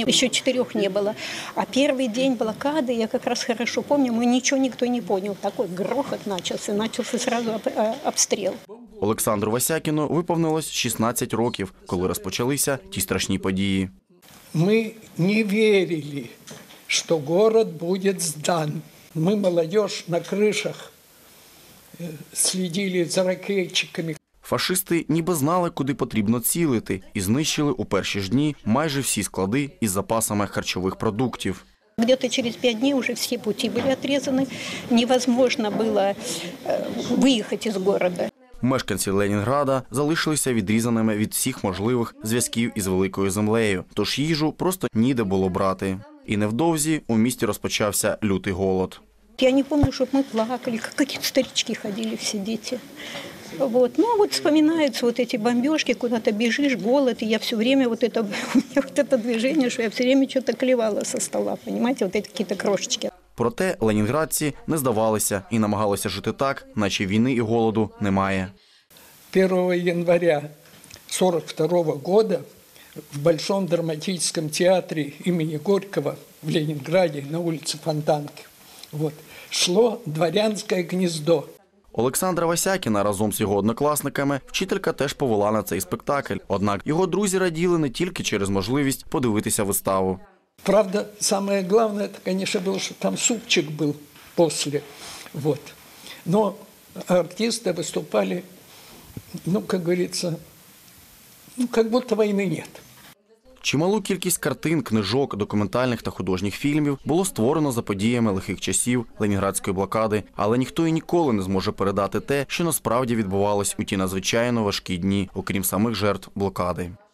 еще 4 не было. А первый день блокады, я как раз хорошо помню, ничего никто не понял. Такой грохот начался сразу обстрел. Олександру Васякіну виповнилось 16 років, коли розпочалися ті страшні події. Мы не верили, что город будет сдан. Мы, молодежь, на крышах следили за ракетчиками. Фашисти ніби знали, куди потрібно цілити, і знищили у перші ж дні майже всі склади із запасами харчових продуктів. Где-то через 5 дней уже все пути были отрезаны. Невозможно было выехать из города. Мешканці Ленінграда залишилися відрізаними від всіх можливих зв'язків із великою землею, тож їжу просто ніде було брати. І невдовзі у місті розпочався лютий голод. Я не помню, чтобы мы плакали, как какие-то старички ходили, все дети. Вспоминаются эти бомбежки, куда-то бежишь, голод, и я все время у меня это движение, что я все время что-то клевала со стола, понимаете, эти какие-то крошечки. Проте ленінградці не здавалися і намагалися жити так, наче війни і голоду немає. 1 января 1942 года в Большом драматическом театре имени Горького в Ленинграде на улице Фонтанки шло «Дворянське гніздо». Олександра Васякіна разом з його однокласниками вчителька теж повела на цей спектакль. Однак його друзі раділи не тільки через можливість подивитися виставу. Правда, самое главное, это, конечно, было, что там супчик был после. Но артисты выступали, как говорится, как будто войны нет. Чималу кількість картин, книжок, документальних та художніх фільмів було створено за подіями лихих часів ленінградської блокади, але ніхто і ніколи не зможе передати те, що насправді відбувалось у ті надзвичайно важкі дні, окрім самих жертв блокади.